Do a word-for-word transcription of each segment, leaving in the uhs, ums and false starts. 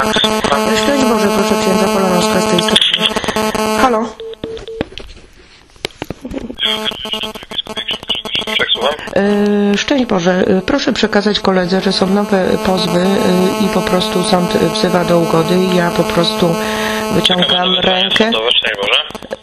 Szczęść Boże, proszę księdza Polonowska z tej strony. Halo? Yy, szczęść Boże, yy, proszę przekazać koledze, że są nowe pozwy yy, i po prostu sąd wzywa do ugody i ja po prostu wyciągam rękę. Szczęść Boże.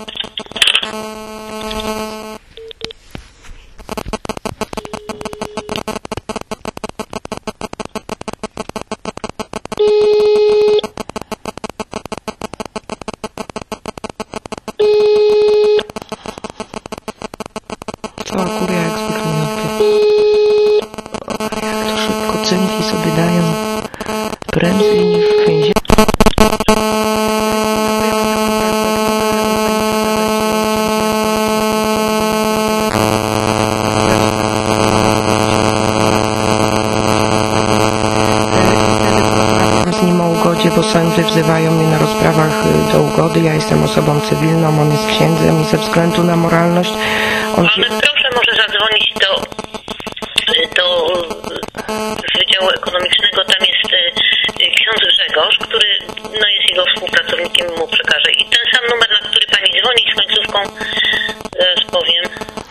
Cała kuria jak zwykle nie odbiera. Jak to szybko cynki sobie dają prędzej niż w więzieniu. Z nim o ugodzie, bo sądy wzywają mnie na rozprawach do ugody. Ja jestem osobą cywilną, on jest księdzem i ze względu na moralność on... Ale proszę może zadzwonić do, do Wydziału Ekonomicznego, tam jest ksiądz Grzegorz, który no, jest jego współpracownikiem, mu przekaże. I ten sam numer, na który pani dzwoni z końcówką, zaraz powiem.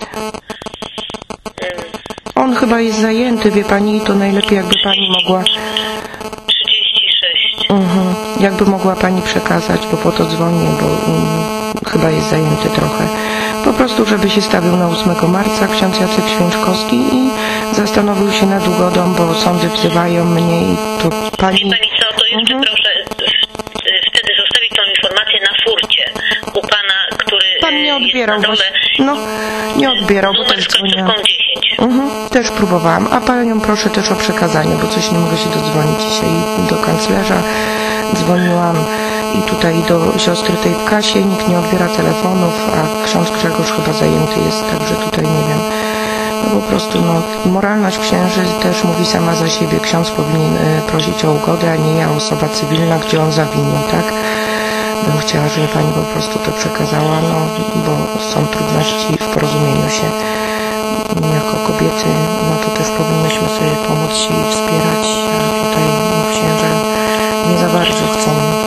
On chyba jest zajęty, wie pani, to najlepiej jakby pani mogła... trzydzieści sześć. Mhm. Jakby mogła pani przekazać, bo po to dzwonię, bo um, chyba jest zajęty trochę. Po prostu, żeby się stawił na ósmego marca ksiądz Jacek Święczkowski i zastanowił się nad ugodą, bo sądy wzywają mnie i to pani... Wie pani co, to jeszcze mhm. proszę wtedy zostawić tą informację na furcie u pana, który Pan nie odbierał, jest na dole. No, nie odbierał, bo też dzwoniłam. Mhm, też próbowałam, a panią proszę też o przekazanie, bo coś nie mogę się dodzwonić dzisiaj do kanclerza. Dzwoniłam i tutaj do siostry tej w kasie, nikt nie odbiera telefonów, a ksiądz Grzegorz chyba zajęty jest, także tutaj nie wiem. No po prostu, no, moralność księży też mówi sama za siebie. Ksiądz powinien y, prosić o ugodę, a nie ja, osoba cywilna, gdzie on zawinił, tak? Bym chciała, żeby pani po prostu to przekazała, no, bo są trudności w porozumieniu się. Jako kobiety, no to też powinnyśmy sobie pomóc się i wspierać, a tutaj no, księża nie za bardzo chcą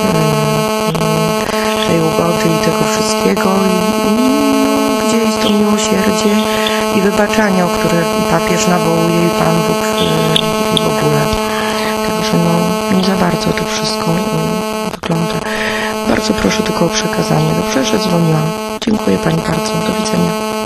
y, tej ugody i tego wszystkiego i, i gdzie jest to miłosierdzie i wybaczanie, o które papież nawołuje i Pan Bóg y, w ogóle. Także no nie za bardzo to wszystko y, wygląda. Bardzo proszę tylko o przekazanie. Dobrze, że dzwoniłam. Dziękuję pani bardzo. Do widzenia.